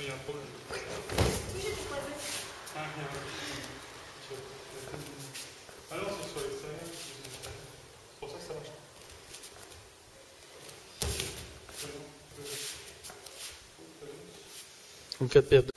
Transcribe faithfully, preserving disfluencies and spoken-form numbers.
y a un problème. Oui, j'ai tout croisé. Ah, il y a un ah non, c'est sur l'extérieur. C'est pour ça que ça marche. En cas de perte.